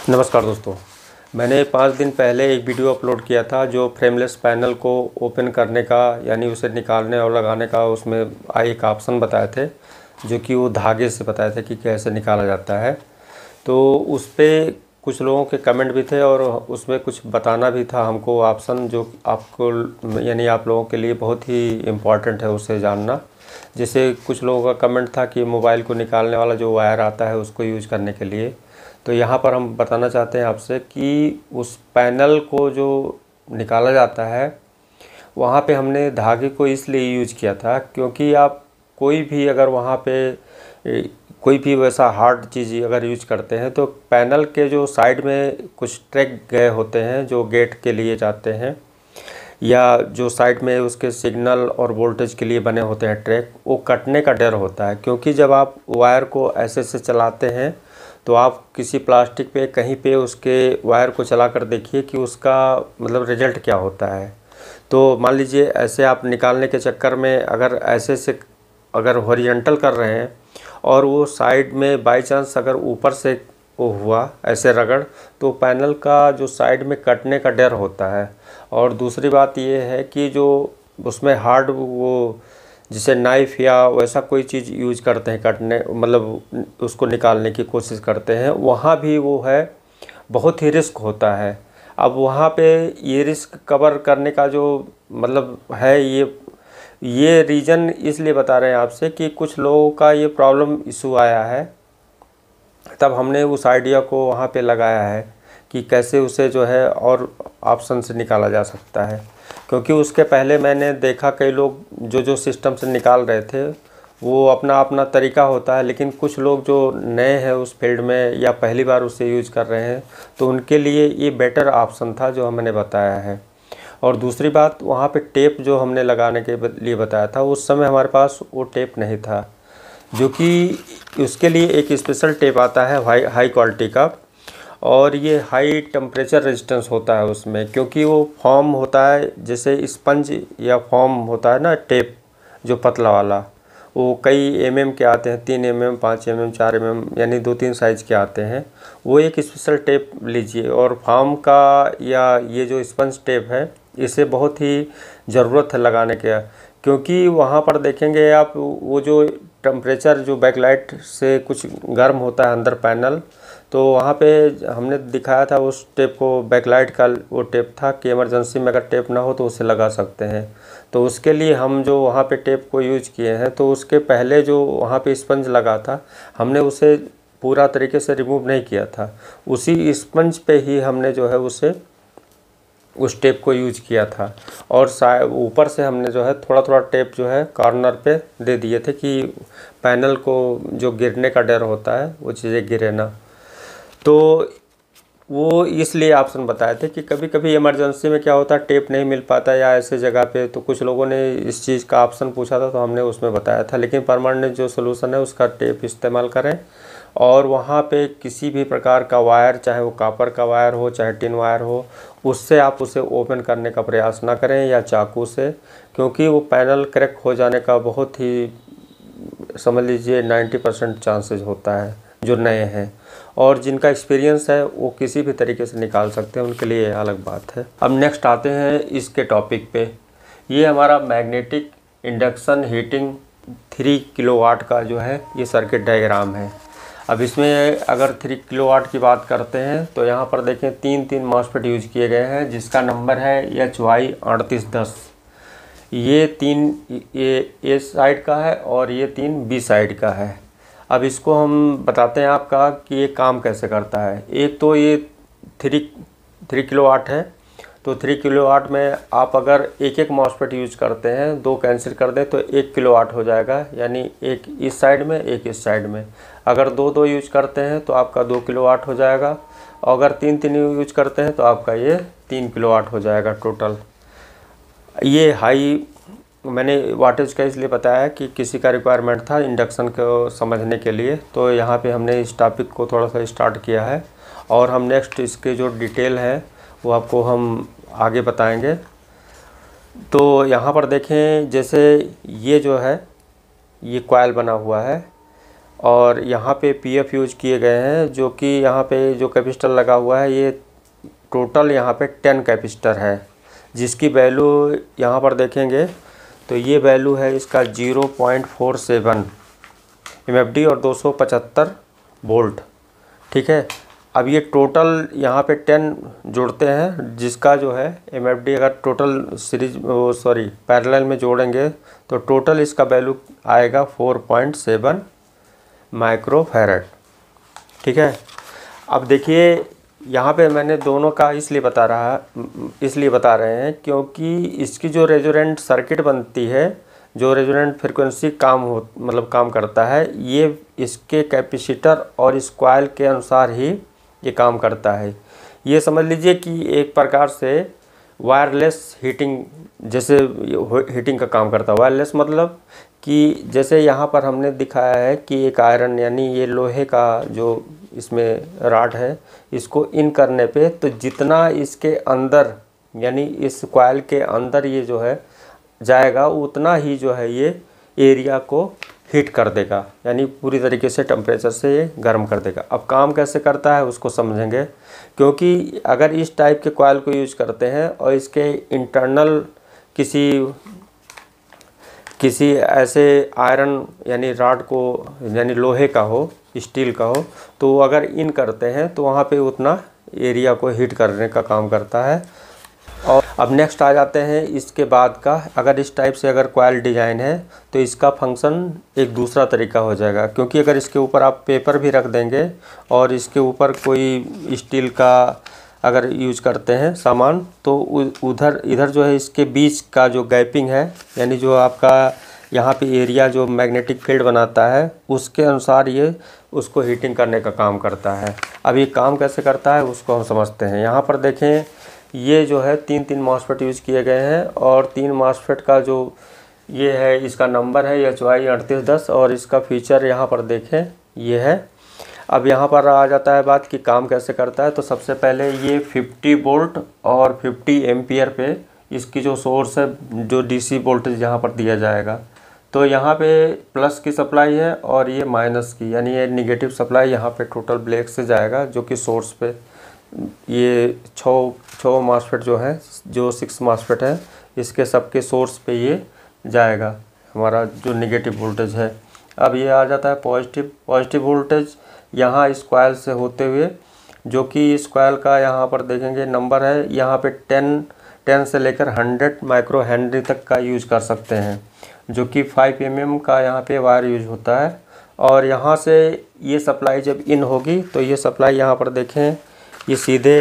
नमस्कार दोस्तों, मैंने 5 दिन पहले एक वीडियो अपलोड किया था जो फ्रेमलेस पैनल को ओपन करने का यानी उसे निकालने और लगाने का उसमें एक ऑप्शन बताए थे, जो कि वो धागे से बताए थे कि कैसे निकाला जाता है। तो उस पे कुछ लोगों के कमेंट भी थे और उसमें कुछ बताना भी था हमको ऑप्शन, जो आपको यानी आप लोगों के लिए बहुत ही इम्पॉर्टेंट है उसे जानना। जैसे कुछ लोगों का कमेंट था कि मोबाइल को निकालने वाला जो वायर आता है उसको यूज़ करने के लिए। तो यहाँ पर हम बताना चाहते हैं आपसे कि उस पैनल को जो निकाला जाता है वहाँ पे हमने धागे को इसलिए यूज किया था क्योंकि आप कोई भी अगर वहाँ पे कोई भी वैसा हार्ड चीज़ अगर यूज करते हैं तो पैनल के जो साइड में कुछ ट्रैक गए होते हैं जो गेट के लिए जाते हैं, या जो साइड में उसके सिग्नल और वोल्टेज के लिए बने होते हैं ट्रैक, वो कटने का डर होता है। क्योंकि जब आप वायर को ऐसे से चलाते हैं तो आप किसी प्लास्टिक पे कहीं पे उसके वायर को चला कर देखिए कि उसका मतलब रिजल्ट क्या होता है। तो मान लीजिए ऐसे आप निकालने के चक्कर में अगर ऐसे से अगर हॉरिजॉन्टल कर रहे हैं और वो साइड में बाई चांस अगर ऊपर से वो हुआ ऐसे रगड़, तो पैनल का जो साइड में कटने का डर होता है। और दूसरी बात ये है कि जो उसमें हार्ड वो जिसे नाइफ़ या वैसा कोई चीज़ यूज करते हैं कटने मतलब उसको निकालने की कोशिश करते हैं, वहाँ भी वो है बहुत ही रिस्क होता है। अब वहाँ पे ये रिस्क कवर करने का जो मतलब है, ये रीज़न इसलिए बता रहे हैं आपसे कि कुछ लोगों का ये प्रॉब्लम इशू आया है, तब हमने उस आइडिया को वहाँ पे लगाया है कि कैसे उसे जो है और ऑप्शन से निकाला जा सकता है। क्योंकि उसके पहले मैंने देखा कई लोग जो सिस्टम से निकाल रहे थे वो अपना अपना तरीका होता है, लेकिन कुछ लोग जो नए हैं उस फील्ड में या पहली बार उसे यूज कर रहे हैं तो उनके लिए ये बेटर ऑप्शन था जो हमने बताया है। और दूसरी बात, वहाँ पे टेप जो हमने लगाने के लिए बताया था उस समय हमारे पास वो टेप नहीं था, जो कि उसके लिए एक स्पेशल टेप आता है हाई क्वालिटी का, और ये हाई टेम्परेचर रेजिस्टेंस होता है उसमें। क्योंकि वो फॉर्म होता है जैसे स्पंज या फॉर्म होता है ना टेप, जो पतला वाला, वो कई के आते हैं, 3 5 4 यानी 2-3 साइज़ के आते हैं। वो एक स्पेशल टेप लीजिए। और फॉर्म का या ये जो स्पंज टेप है इसे बहुत ही ज़रूरत है लगाने का, क्योंकि वहाँ पर देखेंगे आप वो जो टेम्परेचर जो बैकलाइट से कुछ गर्म होता है अंदर पैनल, तो वहाँ पे हमने दिखाया था उस टेप को, बैकलाइट का वो टेप था कि इमरजेंसी में अगर टेप ना हो तो उसे लगा सकते हैं। तो उसके लिए हम जो वहाँ पे टेप को यूज किए हैं, तो उसके पहले जो वहाँ पे स्पंज लगा था हमने उसे पूरा तरीके से रिमूव नहीं किया था, उसी स्पंज पे ही हमने जो है उस टेप को यूज किया था। और ऊपर से हमने जो है थोड़ा थोड़ा टेप जो है कॉर्नर पे दे दिए थे कि पैनल को जो गिरने का डर होता है वो चीज़ें गिरे ना। तो वो इसलिए ऑप्शन बताए थे कि कभी कभी इमरजेंसी में क्या होता है टेप नहीं मिल पाता या ऐसे जगह पे, तो कुछ लोगों ने इस चीज़ का ऑप्शन पूछा था तो हमने उसमें बताया था। लेकिन परमानेंट जो सोल्यूशन है उसका टेप इस्तेमाल करें, और वहाँ पे किसी भी प्रकार का वायर, चाहे वो कॉपर का वायर हो चाहे टिन वायर हो, उससे आप उसे ओपन करने का प्रयास ना करें या चाकू से, क्योंकि वो पैनल क्रैक हो जाने का बहुत ही समझ लीजिए 90% चांसेस होता है जो नए हैं। और जिनका एक्सपीरियंस है वो किसी भी तरीके से निकाल सकते हैं, उनके लिए अलग बात है। अब नेक्स्ट आते हैं इसके टॉपिक पे। ये हमारा मैग्नेटिक इंडक्शन हीटिंग 3 किलोवाट का जो है ये सर्किट डायग्राम है। अब इसमें अगर 3 किलोवाट की बात करते हैं तो यहाँ पर देखें 3 मॉसफेट यूज किए गए हैं, जिसका नंबर है HY 3810। ये 3 ए साइड का है और ये 3 बी साइड का है। अब इसको हम बताते हैं आपका कि ये काम कैसे करता है। एक तो ये 3 किलोवाट है, तो 3 किलोवाट में आप अगर एक मॉसफेट यूज करते हैं, 2 कैंसिल कर दें तो 1 किलोवाट हो जाएगा, यानी एक इस साइड में एक इस साइड में। अगर 2 यूज करते हैं तो आपका 2 किलोवाट हो जाएगा, और अगर 3 यूज करते हैं तो आपका ये 3 किलोवाट हो जाएगा टोटल। ये हाई मैंने वाटेज का इसलिए बताया कि किसी का रिक्वायरमेंट था इंडक्शन को समझने के लिए, तो यहाँ पे हमने इस टॉपिक को थोड़ा सा स्टार्ट किया है, और हम नेक्स्ट इसके जो डिटेल है वो आपको हम आगे बताएंगे। तो यहाँ पर देखें, जैसे ये जो है ये कॉइल बना हुआ है, और यहाँ पे पीएफ यूज किए गए हैं, जो कि यहाँ पे जो कैपेसिटर लगा हुआ है ये टोटल यहाँ पे 10 कैपेसिटर है, जिसकी वैल्यू यहाँ पर देखेंगे तो ये वैल्यू है इसका 0.47 MFD और 275 वोल्ट। ठीक है, अब ये टोटल यहाँ पे 10 जुड़ते हैं, जिसका जो है MFD अगर टोटल पैरेलल में जोड़ेंगे तो टोटल इसका वैल्यू आएगा 4.7 माइक्रोफैरड। ठीक है, अब देखिए यहाँ पे मैंने दोनों का इसलिए बता रहे हैं क्योंकि इसकी जो रेजोनेंट सर्किट बनती है, जो रेजोनेंट फ्रिक्वेंसी काम करता है, ये इसके कैपेसिटर और इस कॉइल के अनुसार ही ये काम करता है। ये समझ लीजिए कि एक प्रकार से वायरलेस हीटिंग जैसे हीटिंग का काम करता है। वायरलेस मतलब कि जैसे यहाँ पर हमने दिखाया है कि एक आयरन यानी ये लोहे का जो इसमें राड है, इसको इन करने पे तो जितना इसके अंदर यानी इस कॉइल के अंदर ये जो है जाएगा, उतना ही जो है ये एरिया को हीट कर देगा, यानी पूरी तरीके से टेम्परेचर से ये गर्म कर देगा। अब काम कैसे करता है उसको समझेंगे, क्योंकि अगर इस टाइप के कॉइल को यूज करते हैं और इसके इंटरनल किसी ऐसे आयरन यानी राड को यानी लोहे का हो, स्टील का हो, तो अगर इन करते हैं तो वहाँ पे उतना एरिया को हीट करने का काम करता है। और अब नेक्स्ट आ जाते हैं इसके बाद का, अगर इस टाइप से अगर कॉइल डिज़ाइन है तो इसका फंक्शन एक दूसरा तरीका हो जाएगा, क्योंकि अगर इसके ऊपर आप पेपर भी रख देंगे और इसके ऊपर कोई स्टील का अगर यूज करते हैं सामान, तो इधर जो है इसके बीच का जो गैपिंग है, यानी जो आपका यहाँ पे एरिया जो मैग्नेटिक फील्ड बनाता है, उसके अनुसार ये उसको हीटिंग करने का काम करता है। अब ये काम कैसे करता है उसको हम समझते हैं। यहाँ पर देखें, ये जो है 3 मॉसफेट यूज किए गए हैं और 3 मॉसफेट का जो ये है इसका नंबर है HY 3810 और इसका फीचर यहाँ पर देखें ये है। अब यहाँ पर आ जाता है बात कि काम कैसे करता है। तो सबसे पहले ये 50 वोल्ट और 50 एम्पियर पे इसकी जो सोर्स है, जो DC वोल्टेज यहाँ पर दिया जाएगा, तो यहाँ पे प्लस की सप्लाई है और ये माइनस की, यानी ये निगेटिव सप्लाई यहाँ पे टोटल ब्लैक से जाएगा, जो कि सोर्स पे ये 6 मॉसफेट जो है, जो 6 मॉसफेट है, इसके सबके सोर्स पे ये जाएगा हमारा जो निगेटिव वोल्टेज है। अब ये आ जाता है पॉजिटिव वोल्टेज यहाँ इस कॉइल से होते हुए, जो कि इस कॉइल का यहाँ पर देखेंगे नंबर है, यहाँ पे 10 से लेकर 100 माइक्रो हेनरी तक का यूज कर सकते हैं, जो कि 5 mm का यहाँ पे वायर यूज होता है। और यहाँ से ये सप्लाई जब इन होगी तो ये सप्लाई यहाँ पर देखें, ये सीधे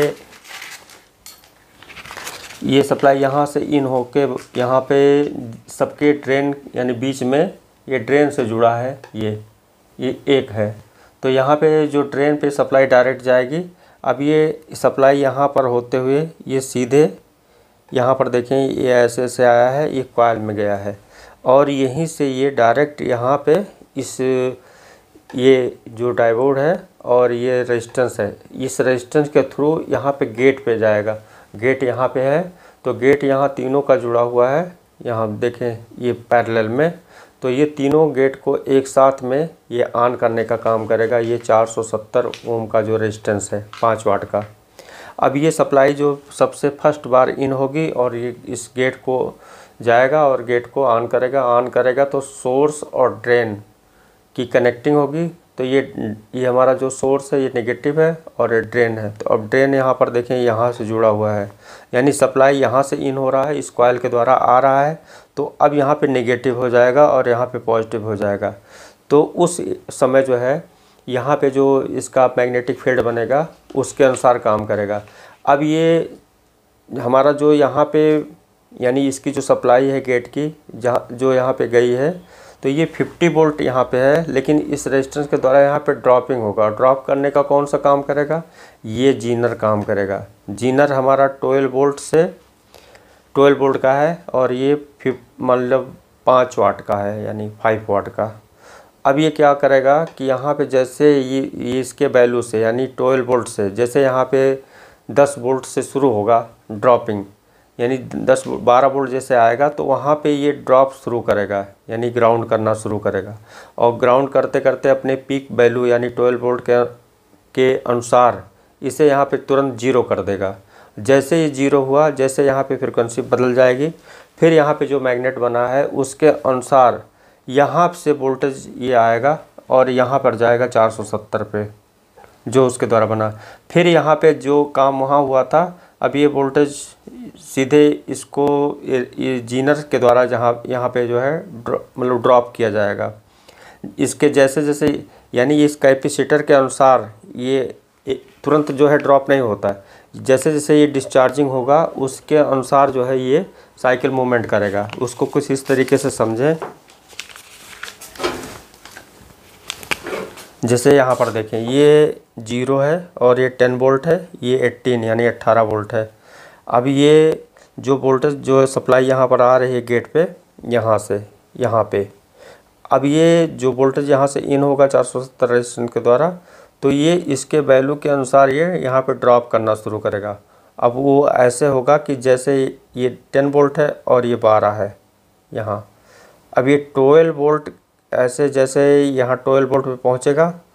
ये सप्लाई यहाँ से इन होके यहाँ पे सबके ड्रेन यानी बीच में ये ड्रेन से जुड़ा है, ये एक है, तो यहाँ पे जो ड्रेन पे सप्लाई डायरेक्ट जाएगी। अब ये सप्लाई यहाँ पर होते हुए ये सीधे यहाँ पर देखें, ये ऐसे से आया है, ये कॉइल में गया है और यहीं से ये डायरेक्ट यहाँ पे इस ये जो डायोड है और ये रेजिस्टेंस है, इस रेजिस्टेंस के थ्रू यहाँ पे गेट पे जाएगा। गेट यहाँ पे है, तो गेट यहाँ तीनों का जुड़ा हुआ है, यहाँ देखें ये पैरेलल में, तो ये तीनों गेट को एक साथ में ये ऑन करने का काम करेगा। ये 470 ओम का जो रेजिस्टेंस है 5 वाट का। अब ये सप्लाई जो सबसे फर्स्ट बार इन होगी और ये इस गेट को जाएगा और गेट को ऑन करेगा तो सोर्स और ड्रेन की कनेक्टिंग होगी। तो ये हमारा जो सोर्स है ये नेगेटिव है और ये ड्रेन है। तो अब ड्रेन यहाँ पर देखें यहाँ से जुड़ा हुआ है, यानी सप्लाई यहाँ से इन हो रहा है, इस कॉइल के द्वारा आ रहा है, तो अब यहाँ पे नेगेटिव हो जाएगा और यहाँ पे पॉजिटिव हो जाएगा। तो उस समय जो है यहाँ पे जो इसका मैग्नेटिक फील्ड बनेगा उसके अनुसार काम करेगा। अब ये हमारा जो यहाँ पे यानी इसकी जो सप्लाई है गेट की जो यहाँ पे गई है, तो ये 50 वोल्ट यहाँ पे है, लेकिन इस रेजिस्टेंस के द्वारा यहाँ पे ड्रॉपिंग होगा। ड्रॉप करने का कौन सा काम करेगा, ये जीनर काम करेगा। जीनर हमारा 12 वोल्ट का है और ये मतलब 5 वाट का है, यानी 5 वाट का। अब ये क्या करेगा कि यहाँ पे जैसे ये इसके वैल्यू से यानी 12 वोल्ट से, जैसे यहाँ पे 10 वोल्ट से शुरू होगा ड्रॉपिंग, यानी 10-12 वोल्ट जैसे आएगा तो वहाँ पे ये ड्रॉप शुरू करेगा, यानी ग्राउंड करना शुरू करेगा। और ग्राउंड करते करते अपने पीक वैल्यू यानी 12 वोल्ट के अनुसार इसे यहाँ पे तुरंत जीरो कर देगा। जैसे ये जीरो हुआ, जैसे यहाँ पे फ्रिक्वेंसी बदल जाएगी, फिर यहाँ पे जो मैग्नेट बना है उसके अनुसार यहाँ से वोल्टेज ये आएगा और यहाँ पर जाएगा 470 पे जो उसके द्वारा बना। फिर यहाँ पे जो काम वहाँ हुआ था, अब ये वोल्टेज सीधे इसको ये जीनर के द्वारा जहाँ यहाँ पे जो है मतलब ड्रॉप किया जाएगा। इसके जैसे जैसे यानी इस कैपेसिटर के अनुसार ये तुरंत जो है ड्रॉप नहीं होता, जैसे जैसे ये डिस्चार्जिंग होगा उसके अनुसार जो है ये साइकिल मूवमेंट करेगा। उसको कुछ इस तरीके से समझें, जैसे यहाँ पर देखें ये 0 है और ये 10 वोल्ट है, ये 18 यानी 18 वोल्ट है। अब ये जो वोल्टेज जो सप्लाई यहाँ पर आ रही है गेट पे, यहाँ से यहाँ पे, अब ये जो वोल्टेज यहाँ से इन होगा 470 रेजिस्टेंस के द्वारा, तो ये इसके वैल्यू के अनुसार ये यहाँ पे ड्रॉप करना शुरू करेगा। अब वो ऐसे होगा कि जैसे ये 10 वोल्ट है और ये 12 है यहाँ, अब ये 12 वोल्ट ऐसे जैसे यहाँ 12 वोल्ट पे पहुँचेगा